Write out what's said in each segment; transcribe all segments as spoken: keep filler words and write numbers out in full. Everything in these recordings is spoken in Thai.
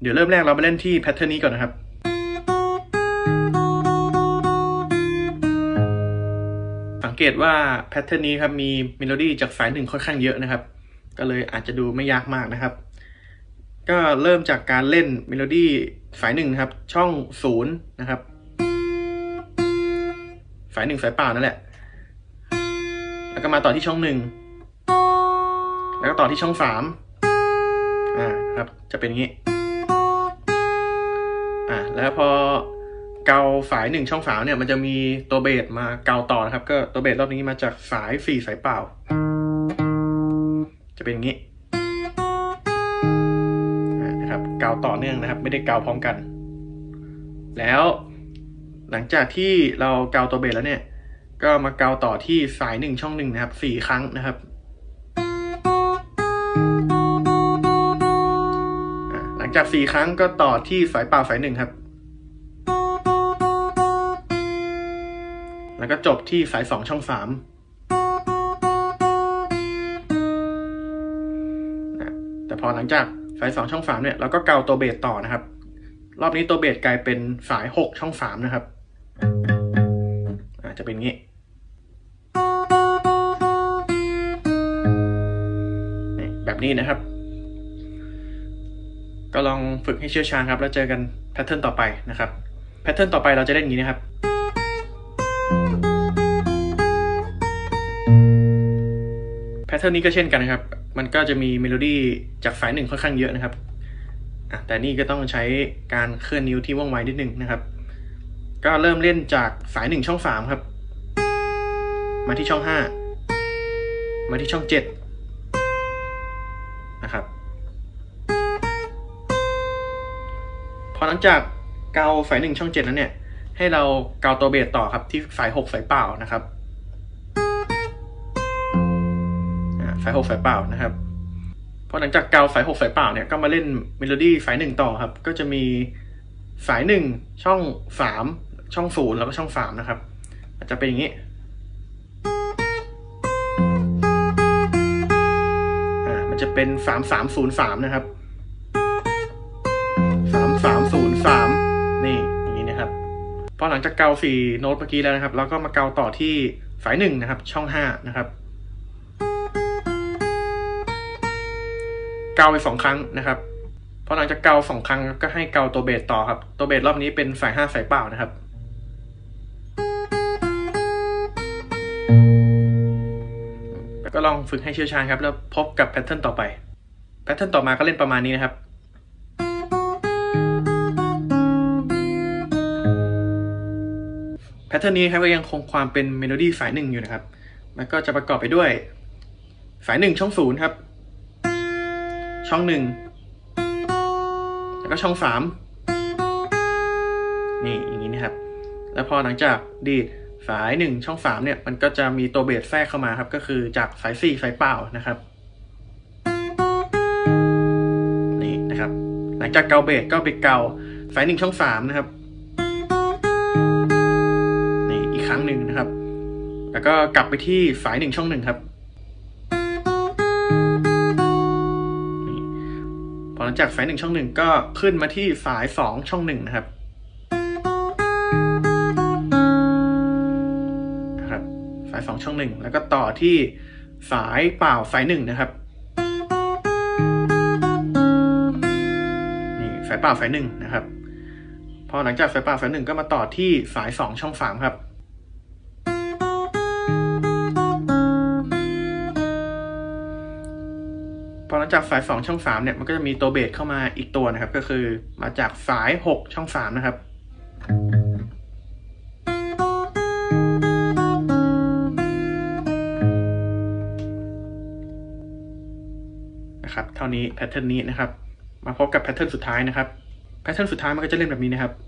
ดี๋ยวเริ่มแรกเรามาเล่นที่แพทเทิร์นนี้ก่อนนะครับสังเกตว่าแพทเทิร์นนี้ครับมีเมโลดี้จากสายหนึ่งค่อนข้างเยอะนะครับก็เลยอาจจะดูไม่ยากมากนะครับก็เริ่มจากการเล่นเมโลดี้สายหนึ่งครับช่องศูนย์นะครับสายหนึ่งสายเปล่านั่นแหละแล้วก็มาต่อที่ช่องหนึ่งแล้วก็ต่อที่ช่องสามอ่าครับจะเป็นอย่างนี้อ่าแล้วพอเกาสายหนึ่งช่องสามเนี่ยมันจะมีตัวเบสมาเกาต่อนะครับก็ตัวเบสรอบนี้มาจากสายสี่สายเปล่าจะเป็นอย่างนี้นะครับเกาต่อเนื่องนะครับไม่ได้เกาพร้อมกันแล้วหลังจากที่เราเกาตัวเบสแล้วเนี่ยก็มาเกาต่อที่สายหนึ่งช่องหนึ่งนะครับสี่ครั้งนะครับหลังจากสี่ครั้งก็ต่อที่สายเปล่าสายหนึ่งครับแล้วก็จบที่สายสองช่องสามแต่พอหลังจากสายสองช่องสามเนี่ยเราก็เกาตัวเบสต่อนะครับรอบนี้ตัวเบสกลายเป็นสายหกช่องสามนะครับจะเป็นงี้แบบนี้นะครับก็ลองฝึกให้เชี่ยวชาญครับแล้วเจอกันแพทเทิร์นต่อไปนะครับแพทเทิร์นต่อไปเราจะเล่นอย่างนี้นะครับแพทเทิร์นนี้ก็เช่นกันนะครับมันก็จะมีเมโลดี้จากสายหนึ่งค่อนข้างเยอะนะครับแต่นี่ก็ต้องใช้การเคลื่อนนิ้วที่ว่องไวนิดนึงนะครับก็เริ่มเล่นจากสายหนึ่งช่องสามครับมาที่ช่องห้ามาที่ช่องเจ็ดนะครับพอหลังจากเกาสายหนึ่งช่องเจ็ดนั้นเนี่ยให้เราเกาตัวเบสต่อครับที่สายหกสายเปล่านะครับสายหกสายเปล่านะครับพอหลังจากเกาสายหกสายเปล่าเนี่ยก็มาเล่นเมโลดี้สายหนึ่งต่อครับก็จะมีสายหนึ่งช่องสามช่องศูนย์แล้วก็ช่องสามนะครับอาจจะเป็นอย่างนี้อ่ามันจะเป็นสามสามศูนย์สามนะครับสามสามศูนย์สามนี่อย่างนี้นะครับพอหลังจากเกาสี่โน้ตเมื่อกี้แล้วนะครับเราก็มาเกาต่อที่สายหนึ่งนะครับช่องห้านะครับเกาไปสองครั้งนะครับพอหลังจากเกาสองครั้งก็ให้เกาตัวเบสต่อครับตัวเบสรอบนี้เป็นสายห้าสายเปล่านะครับแล้วก็ลองฝึกให้เชี่ยวชาญครับแล้วพบกับแพทเทิร์นต่อไปแพทเทิร์นต่อมาก็เล่นประมาณนี้นะครับแพทเทิร์นนี้ครับก็ยังคงความเป็นเมโลดี้สายหนึ่งอยู่นะครับมันก็จะประกอบไปด้วยสายหนึ่งช่องศูนย์ครับช่องหนึ่งแล้วก็ช่องสามนี่อย่างนี้นะครับแล้วพอหลังจากดีดสายหนึ่งช่องสามเนี่ยมันก็จะมีตัวเบสแทรกเข้ามาครับก็คือจากสายสี่สายเปล่านะครับนี่นะครับหลังจากเกาเบสก็ไปเกาสายหนึ่งช่องสามนะครับนี่อีกครั้งหนึ่งนะครับแล้วก็กลับไปที่สายหนึ่งช่องหนึ่งครับพอหลังจากสายหนึ่งช่องหนึ่งก็ขึ้นมาที่สายสองช่องหนึ่งนะครับนะครับสายสองช่องหนึ่งแล้วก็ต่อที่สายเปล่าสายหนึ่งนะครับนี่สายเปล่าสายหนึ่งนะครับพอหลังจากสายเปล่าสายหนึ่งก็มาต่อที่สายสองช่องสามครับพอหลังจากสายสองช่องสามเนี่ยมันก็จะมีตัวเบสเข้ามาอีกตัวนะครับก็คือมาจากสายหกช่องสามนะครับนะครับเท่านี้แพทเทิร์นนี้นะครับมาพบกับแพทเทิร์นสุดท้ายนะครับแพทเทิร์นสุดท้ายมันก็จะเล่นแบบนี้นะครับ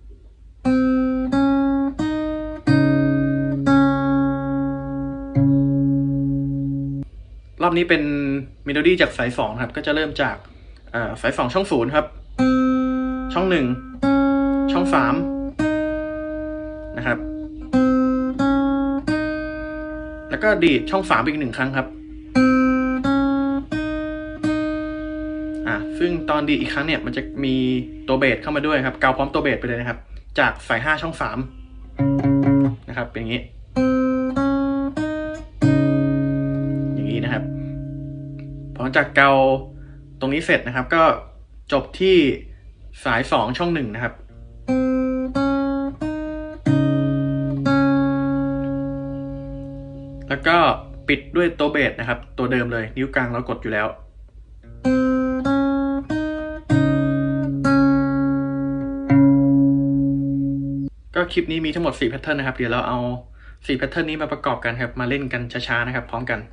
รอบนี้เป็นเมโลดี้จากสายสองครับก็จะเริ่มจากสายสองช่องศูนย์ครับช่องหนึ่งช่องสามนะครับแล้วก็ดีดช่องสามอีกหนึ่งครั้งครับอ่าซึ่งตอนอนดีอีกครั้งเนี่ยมันจะมีตัวเบสเข้ามาด้วยครับเกาพร้อมตัวเบสไปเลยนะครับจากสายห้าช่องสามนะครับเป็นอย่างนี้อย่างนี้นะครับพอจากเกาตรงนี้เสร็จนะครับก็จบที่สายสองช่องหนึ่งนะครับแล้วก็ปิดด้วยตัวเบสนะครับตัวเดิมเลยนิ้วกลางเรากดอยู่แล้วก็คลิปนี้มีทั้งหมดสี่แพทเทิร์นนะครับเดี๋ยวเราเอาสี่แพทเทิร์นนี้มาประกอบกันครับมาเล่นกันช้าๆนะครับพร้อมกัน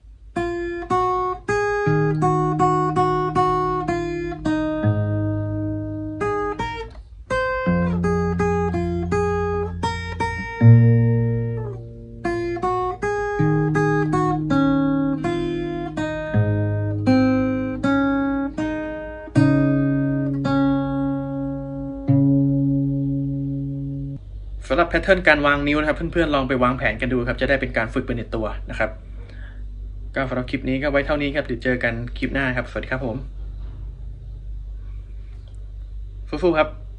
สำหรับแพทเทิร์นการวางนิ้วนะครับเพื่อนๆลองไปวางแผนกันดูครับจะได้เป็นการฝึกไปในตัวนะครับก็สำหรับคลิปนี้ก็ไว้เท่านี้ครับเดี๋ยวเจอกันคลิปหน้าครับสวัสดีครับผมฟูๆครับ